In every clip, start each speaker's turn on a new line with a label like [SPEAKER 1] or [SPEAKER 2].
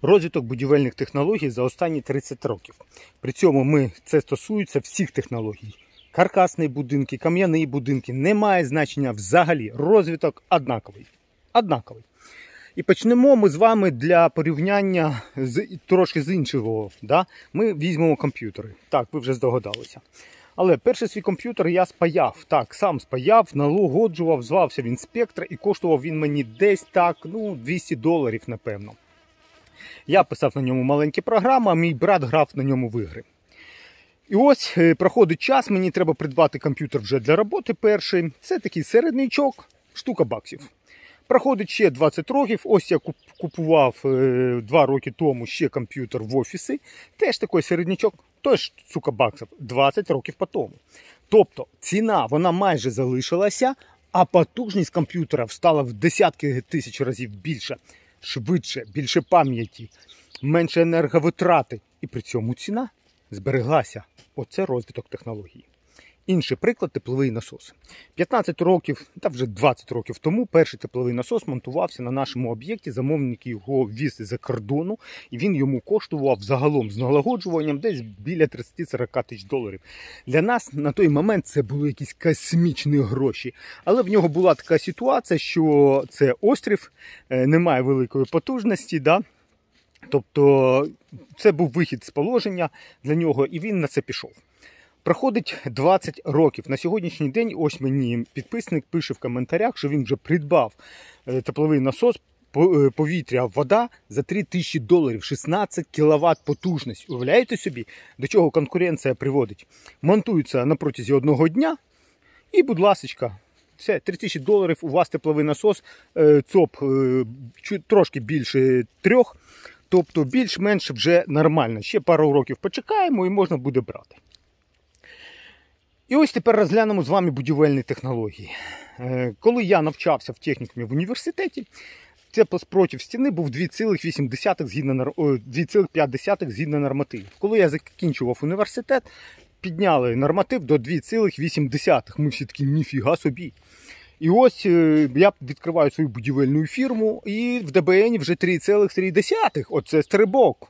[SPEAKER 1] розвиток будівельних технологій за останні 30 років. При цьому це стосується всіх технологій. Каркасні будинки, кам'яні будинки, немає значення взагалі. Розвиток однаковий. І почнемо ми з вами для порівняння трошки з іншого. Да? Ми візьмемо комп'ютери. Так, ви вже здогадалися. Але перший свій комп'ютер я спаяв. Так, сам спаяв, налагоджував, звався він Spectra і коштував він мені десь так, $200, напевно. Я писав на ньому маленькі програми, а мій брат грав на ньому в ігри. І ось проходить час, мені треба придбати комп'ютер вже для роботи перший. Це такий середнячок, штука баксів. Проходить ще 20 років, ось я купував 2 роки тому ще комп'ютер в офісі. Теж такий середнячок, теж штука баксів, 20 років по тому. Тобто ціна, вона майже залишилася, а потужність комп'ютера стала в десятки тисяч разів більше, швидше, більше пам'яті, менше енерговитрати. І при цьому ціна збереглася. Оце розвиток технологій. Інший приклад – тепловий насос. 15 років, та вже 20 років тому перший тепловий насос монтувався на нашому об'єкті, замовник його віз з-за кордону, і він йому коштував загалом з налагоджуванням десь біля 30-40 тисяч доларів. Для нас на той момент це були якісь космічні гроші. Але в нього була така ситуація, що це острів, немає великої потужності, да? Тобто це був вихід з положення для нього, і він на це пішов. Проходить 20 років. На сьогоднішній день ось мені підписник пише в коментарях, що він вже придбав тепловий насос, повітря, вода за $3000, 16 кВт потужність. Уявляєте собі, до чого конкуренція приводить? Монтується на протязі одного дня і, будь ласочка, все, $3000, у вас тепловий насос, ЦОП трошки більше 3, тобто більш-менш вже нормально. Ще пару років почекаємо і можна буде брати. І ось тепер розглянемо з вами будівельні технології. Коли я навчався в технікумі в університеті, теплоспротив стіни був 2,5 згідно нормативів. Коли я закінчував університет, підняли норматив до 2,8. Ми всі такі, ніфіга собі. І ось я відкриваю свою будівельну фірму, і в ДБН вже 3,3. Оце стрибок.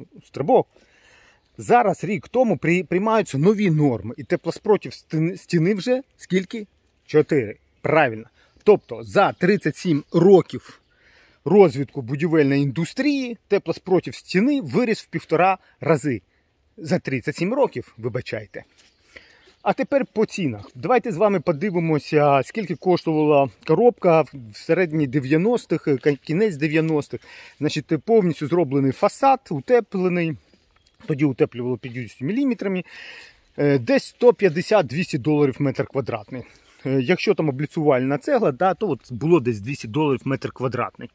[SPEAKER 1] Зараз, рік тому, приймаються нові норми. І теплоспротив стіни вже скільки? 4. Правильно. Тобто за 37 років розвитку будівельної індустрії теплоспротив стіни виріс в 1,5 рази. За 37 років, вибачайте. А тепер по цінах. Давайте з вами подивимося, скільки коштувала коробка в середині 90-х, кінець 90-х. Значить, повністю зроблений фасад, утеплений. Тоді утеплювало 50 мм. Десь $150-200 метр квадратний. Якщо там обліцувальна цегла, да, то от було десь $200 метр квадратний.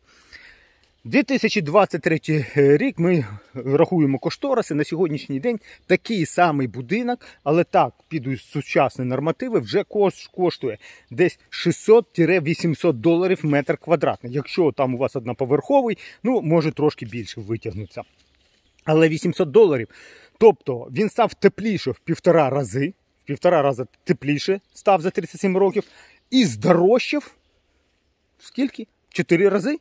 [SPEAKER 1] 2023 рік ми рахуємо кошториси. На сьогоднішній день такий самий будинок, але так, підуть сучасні нормативи, вже коштує десь $600-800 метр квадратний. Якщо там у вас одноповерховий, може трошки більше витягнутися. Але $800. Тобто він став тепліше в 1,5 рази. В 1,5 рази тепліше став за 37 років. І здорожчав скільки? 4 рази?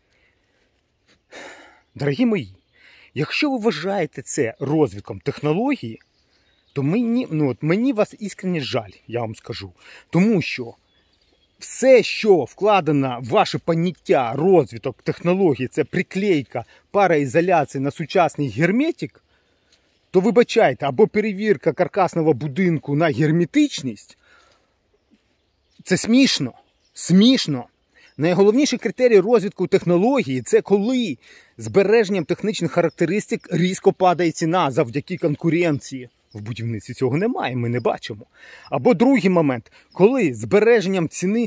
[SPEAKER 1] Дорогі мої, якщо ви вважаєте це розвитком технології, то мені вас іскренне жаль, я вам скажу. Тому що все, що вкладено в ваше поняття розвиток технології, це приклейка, пароізоляція на сучасний герметик, то вибачайте, або перевірка каркасного будинку на герметичність, це смішно. Смішно. Найголовніший критерій розвитку технології – це коли збереженням технічних характеристик різко падає ціна завдяки конкуренції. В будівництві цього немає, ми не бачимо. Або другий момент, коли збереженням ціни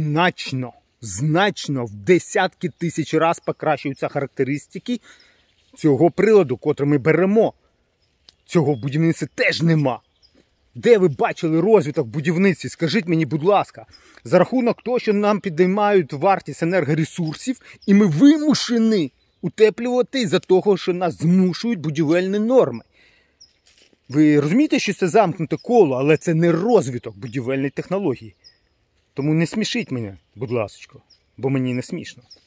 [SPEAKER 1] значно в десятки тисяч разів покращуються характеристики цього приладу, котрий ми беремо. Цього в будівництві теж нема. Де ви бачили розвиток в будівництві? Скажіть мені, будь ласка, за рахунок того, що нам підіймають вартість енергоресурсів, і ми вимушені утеплювати за того, що нас змушують будівельні норми. Ви розумієте, що це замкнуте коло, але це не розвиток будівельної технології. Тому не смішіть мене, будь ласка, бо мені не смішно.